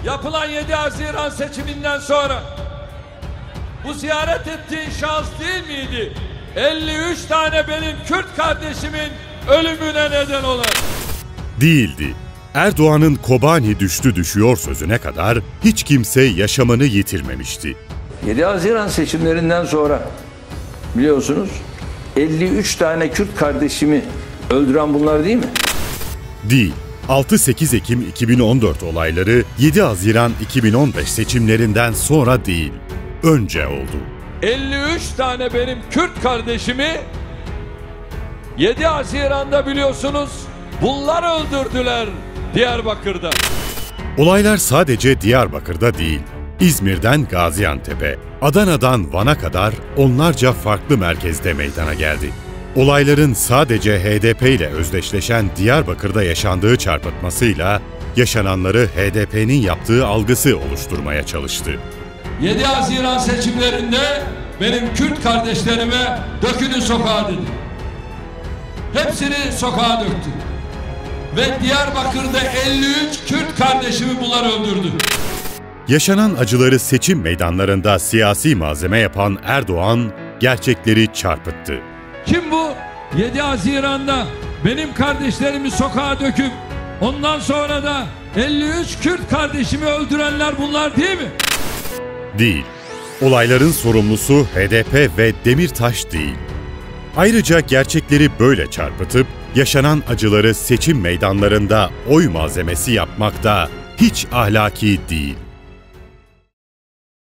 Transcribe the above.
yapılan 7 Haziran seçiminden sonra bu ziyaret ettiğin şahıs değil miydi? 53 tane benim Kürt kardeşimin ölümüne neden olan. Değildi. Erdoğan'ın Kobani düştü düşüyor sözüne kadar hiç kimse yaşamını yitirmemişti. 7 Haziran seçimlerinden sonra biliyorsunuz 53 tane Kürt kardeşimi öldüren bunlar değil mi? Değil. 6-8 Ekim 2014 olayları 7 Haziran 2015 seçimlerinden sonra değil, önce oldu. 53 tane benim Kürt kardeşimi 7 Haziran'da biliyorsunuz bunlar öldürdüler Diyarbakır'da. Olaylar sadece Diyarbakır'da değil, İzmir'den Gaziantep'e, Adana'dan Van'a kadar onlarca farklı merkezde meydana geldi. Olayların sadece HDP ile özdeşleşen Diyarbakır'da yaşandığı çarpıtmasıyla yaşananları HDP'nin yaptığı algısı oluşturmaya çalıştı. 7 Haziran seçimlerinde benim Kürt kardeşlerime dökülün sokağa dedi. Hepsini sokağa döktü. Ve Diyarbakır'da 53 Kürt kardeşimi bunlar öldürdü. Yaşanan acıları seçim meydanlarında siyasi malzeme yapan Erdoğan gerçekleri çarpıttı. Kim bu? 7 Haziran'da benim kardeşlerimi sokağa döküp ondan sonra da 53 Kürt kardeşimi öldürenler bunlar değil mi? Değil. Olayların sorumlusu HDP ve Demirtaş değil. Ayrıca gerçekleri böyle çarpıtıp yaşanan acıları seçim meydanlarında oy malzemesi yapmak da hiç ahlaki değil.